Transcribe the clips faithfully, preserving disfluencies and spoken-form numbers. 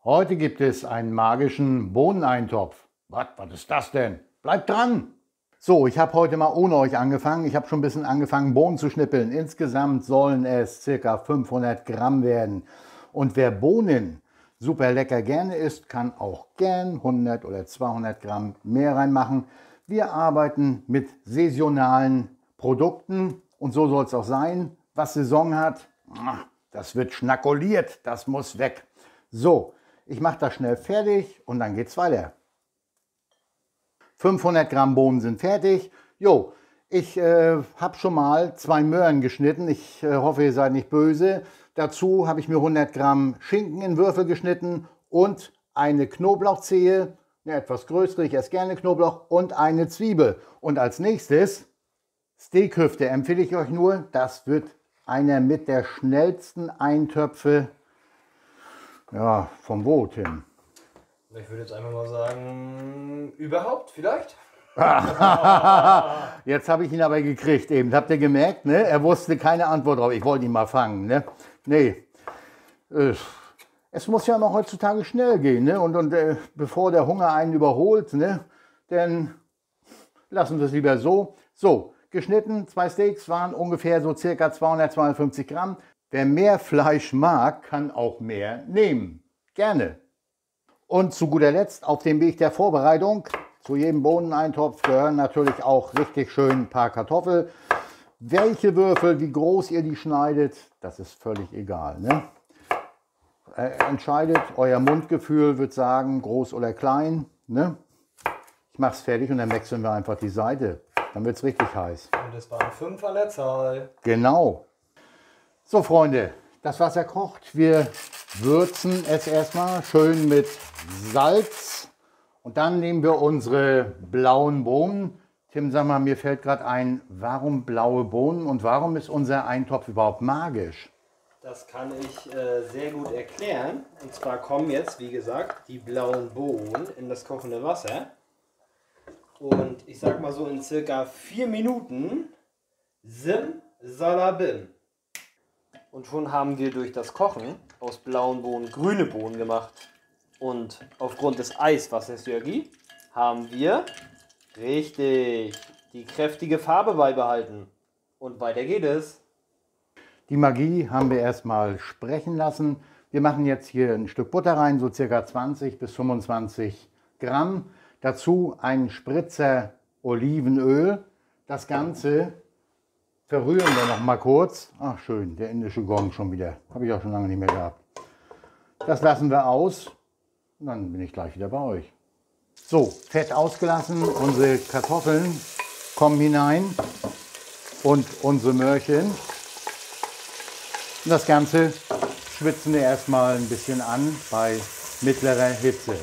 Heute gibt es einen magischen Bohneneintopf. Was, was ist das denn? Bleibt dran! So, ich habe heute mal ohne euch angefangen. Ich habe schon ein bisschen angefangen, Bohnen zu schnippeln. Insgesamt sollen es ca. fünfhundert Gramm werden. Und wer Bohnen super lecker gerne isst, kann auch gern hundert oder zweihundert Gramm mehr reinmachen. Wir arbeiten mit saisonalen Produkten und so soll es auch sein. Was Saison hat, das wird schnackoliert, das muss weg. So, ich mache das schnell fertig und dann geht's weiter. fünfhundert Gramm Bohnen sind fertig. Jo, ich äh, habe schon mal zwei Möhren geschnitten. Ich äh, hoffe, ihr seid nicht böse. Dazu habe ich mir hundert Gramm Schinken in Würfel geschnitten und eine Knoblauchzehe, eine etwas größere, ich esse gerne Knoblauch, und eine Zwiebel. Und als nächstes Steakhüfte empfehle ich euch nur. Das wird einer mit der schnellsten Eintöpfe, ja, vom wo, Tim? Ich würde jetzt einfach mal sagen, überhaupt vielleicht? Jetzt habe ich ihn aber gekriegt eben. Habt ihr gemerkt, ne? Er wusste keine Antwort drauf. Ich wollte ihn mal fangen, ne? Nee. Es muss ja noch heutzutage schnell gehen, ne? Und, und äh, bevor der Hunger einen überholt, ne? Dann lassen wir es lieber so. So, geschnitten, zwei Steaks waren ungefähr so circa zweihundert, zweihundertfünfzig Gramm. Wer mehr Fleisch mag, kann auch mehr nehmen. Gerne. Und zu guter Letzt auf dem Weg der Vorbereitung, zu jedem Bohneneintopf gehören natürlich auch richtig schön ein paar Kartoffeln. Welche Würfel, wie groß ihr die schneidet, das ist völlig egal, ne? Äh, entscheidet, euer Mundgefühl wird sagen, groß oder klein, ne? Ich mache es fertig und dann wechseln wir einfach die Seite. Dann wird es richtig heiß. Und es waren fünf an der Zahl. Genau. So, Freunde, das Wasser kocht. Wir würzen es erstmal schön mit Salz. Und dann nehmen wir unsere blauen Bohnen. Tim, sag mal, mir fällt gerade ein, warum blaue Bohnen und warum ist unser Eintopf überhaupt magisch? Das kann ich äh, sehr gut erklären. Und zwar kommen jetzt, wie gesagt, die blauen Bohnen in das kochende Wasser. Und ich sag mal so in circa vier Minuten sim salabim. Und schon haben wir durch das Kochen aus blauen Bohnen grüne Bohnen gemacht. Und aufgrund des Eiswassers, Jörgi, haben wir richtig die kräftige Farbe beibehalten. Und weiter geht es. Die Magie haben wir erstmal sprechen lassen. Wir machen jetzt hier ein Stück Butter rein, so circa zwanzig bis fünfundzwanzig Gramm. Dazu einen Spritzer Olivenöl. Das Ganze verrühren wir noch mal kurz. Ach schön, der indische Gong schon wieder. Habe ich auch schon lange nicht mehr gehabt. Das lassen wir aus und dann bin ich gleich wieder bei euch. So, Fett ausgelassen. Unsere Kartoffeln kommen hinein und unsere Möhrchen. Und das Ganze schwitzen wir erstmal ein bisschen an bei mittlerer Hitze.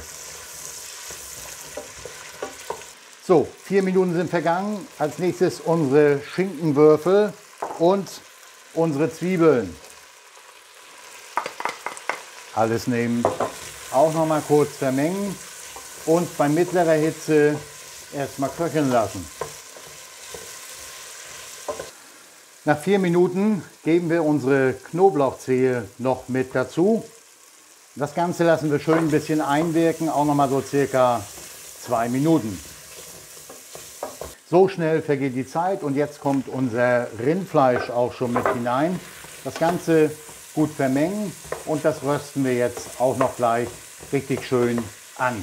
So, vier Minuten sind vergangen. Als nächstes unsere Schinkenwürfel und unsere Zwiebeln. Alles nehmen, auch noch mal kurz vermengen und bei mittlerer Hitze erstmal köcheln lassen. Nach vier Minuten geben wir unsere Knoblauchzehe noch mit dazu. Das Ganze lassen wir schön ein bisschen einwirken, auch noch mal so circa zwei Minuten. So schnell vergeht die Zeit und jetzt kommt unser Rindfleisch auch schon mit hinein. Das Ganze gut vermengen und das rösten wir jetzt auch noch gleich richtig schön an.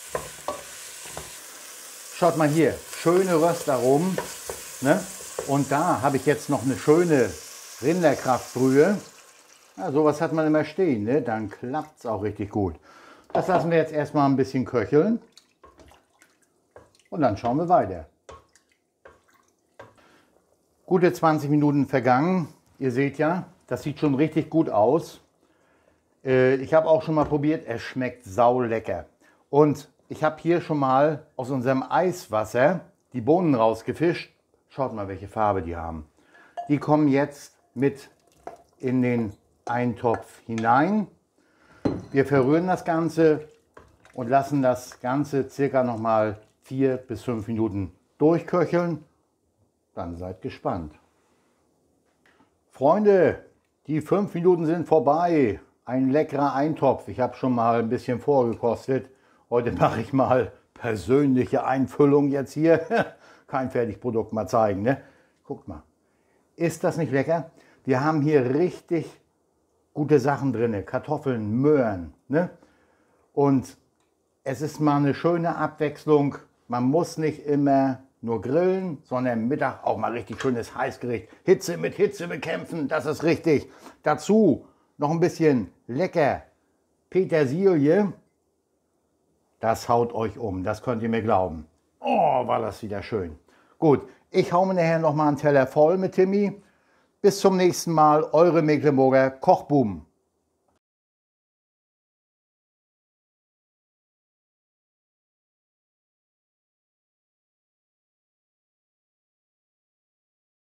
Schaut mal hier, schöne Röstaromen, ne? Und da habe ich jetzt noch eine schöne Rinderkraftbrühe. Ja, sowas hat man immer stehen, ne? Dann klappt es auch richtig gut. Das lassen wir jetzt erstmal ein bisschen köcheln und dann schauen wir weiter. Gute zwanzig Minuten vergangen. Ihr seht ja, das sieht schon richtig gut aus. Ich habe auch schon mal probiert, es schmeckt saulecker. Und ich habe hier schon mal aus unserem Eiswasser die Bohnen rausgefischt. Schaut mal, welche Farbe die haben. Die kommen jetzt mit in den Eintopf hinein. Wir verrühren das Ganze und lassen das Ganze circa noch mal vier bis fünf Minuten durchköcheln. Dann seid gespannt. Freunde, die fünf Minuten sind vorbei. ein leckerer Eintopf. Ich habe schon mal ein bisschen vorgekostet. Heute mache ich mal persönliche Einfüllung jetzt hier. Kein Fertigprodukt mal zeigen, ne? Guckt mal. Ist das nicht lecker? Die haben hier richtig gute Sachen drin. Kartoffeln, Möhren, ne? Und es ist mal eine schöne Abwechslung. Man muss nicht immer nur grillen, sondern Mittag auch mal richtig schönes Heißgericht. Hitze mit Hitze bekämpfen, das ist richtig. Dazu noch ein bisschen lecker Petersilie. Das haut euch um, das könnt ihr mir glauben. Oh, war das wieder schön. Gut, ich hau mir nachher noch mal einen Teller voll mit Timmy. Bis zum nächsten Mal, eure Mecklenburger Kochbuben.